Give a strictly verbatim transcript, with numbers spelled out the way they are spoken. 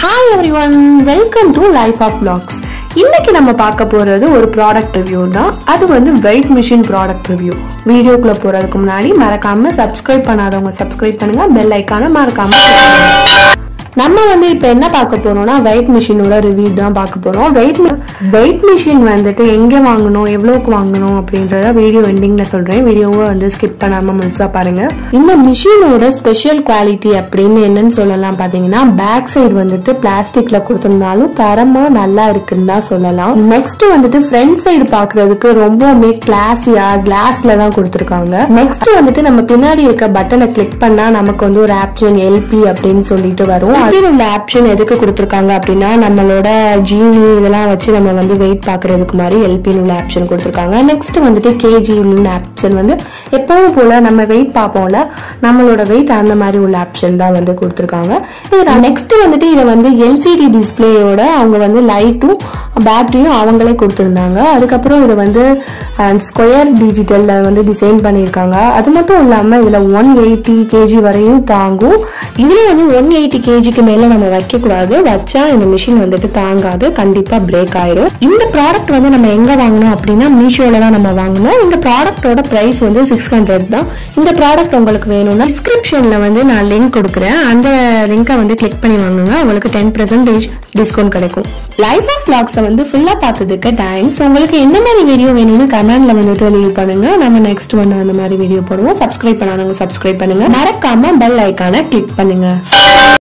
Hi everyone, welcome to Life of Vlogs. இன்னைக்கு நம்ம பார்க்க போறது ஒரு ப்ராடக்ட் ரிவ்யூ தான். அது வந்து வெயிட் மிஷின் ப்ராடக்ட் ரிவ்யூ. வீடியோக்குள்ள போறதுக்கு முன்னாடி மறக்காம சப்ஸ்கிரைப் பண்ணாதவங்க சப்ஸ்கிரைப் பண்ணுங்க, பெல் ஐகானை மறக்காம click பண்ணுங்க. நம்ம வந்து இப்போ என்ன பார்க்க போறோம்னா வெயிட் மிஷினோட ரிவ்யூ தான் பார்க்க போறோம். வெயிட் வெயிட் மிஷின் வந்துட்டு எங்க வாங்கணும், எவ்வளவுக்கு வாங்கணும் அப்படின்றத வீடியோ எண்டிங்ல சொல்றேன். வீடியோவை வந்து ஸ்கிப் பண்ணாம முழுசா பாருங்க. இந்த மிஷினோட ஸ்பெஷல் குவாலிட்டி அப்படின்னு என்னன்னு சொல்லலாம் பாத்தீங்கன்னா, பேக் சைடு வந்துட்டு பிளாஸ்டிக்ல கொடுத்திருந்தாலும் தரமா நல்லா இருக்குன்னு தான் சொல்லலாம். நெக்ஸ்ட் வந்துட்டு ஃப்ரண்ட் சைடு பாக்குறதுக்கு ரொம்பவுமே கிளாஸியா கிளாஸ்ல தான் கொடுத்திருக்காங்க. நெக்ஸ்ட் வந்துட்டு நம்ம பின்னாடி இருக்க பட்டனை கிளிக் பண்ணா நமக்கு வந்து ஒரு ஆப்ஷன் எல்பி அப்படின்னு சொல்லிட்டு வரும். உள்ள ஆப்ஷன் எதுக்கு கொடுத்திருக்காங்க அப்படின்னா, நம்மளோட ஜினி இதெல்லாம் வச்சு நம்ம வந்து வெயிட் பாக்குறதுக்கு மாதிரி எல்பின்னு உள்ள ஆப்ஷன் கொடுத்திருக்காங்க. நெக்ஸ்ட் வந்துட்டு கேஜி உள்ள ஆப்ஷன் வந்து எப்பவும் போல நம்ம வெயிட் பார்ப்போம்ல, நம்மளோட வெயிட் அந்த மாதிரி உள்ள ஆப்ஷன் தான் வந்து கொடுத்திருக்காங்க. நெக்ஸ்ட் வந்துட்டு இதை வந்து எல்சிடி டிஸ்பிளேயோட அவங்க வந்து லைட்டும் பேட்டரியும் அவங்களே கொடுத்திருந்தாங்க. அதுக்கப்புறம் இதை வந்து ஸ்கொயர் டிஜிட்டல்ல வந்து டிசைன் பண்ணியிருக்காங்க. அது மட்டும் இல்லாம இதுல ஒன் எயிட்டி கேஜி வரையும் தாங்கும். இதுல வந்து ஒன் எயிட்டி கேஜிக்கு மேல நம்ம வைக்க கூடாது, வச்சா இந்த மிஷின் வந்துட்டு தாங்காது, கண்டிப்பா பிரேக் ஆயிரும். இந்த ப்ராடக்ட் வந்து நம்ம எங்க வாங்கணும் அப்படின்னா மீஷோல தான் நம்ம வாங்கணும். இந்த ப்ராடக்டோட பிரைஸ் வந்து சிக்ஸ் ஹண்ட்ரட் தான். இந்த ப்ராடக்ட் உங்களுக்கு வேணும்னா டிஸ்கிரிப்ஷன்ல வந்து நான் லிங்க் கொடுக்குறேன், அந்த லிங்கை வந்து கிளிக் பண்ணி வாங்குங்க, உங்களுக்கு டென் பர்சன்டேஜ் டிஸ்கவுண்ட் கிடைக்கும். லைஃப் ஆஃப் vlogs வந்து ஃபுல்லா பார்த்ததுக்கு தேங்க்ஸ். உங்களுக்கு என்ன மாதிரி வீடியோ வேணும்னு கமெண்ட்ல வந்துட்டு லீவ் பண்ணுங்க, நம்ம நெக்ஸ்ட் வந்து அந்த மாதிரி வீடியோ போடுவோம். சப்ஸ்கிரைப் பண்ணாதவங்க சப்ஸ்கிரைப் பண்ணுங்க, மறக்காம பெல் ஐகானை கிளிக் பண்ணுங்க.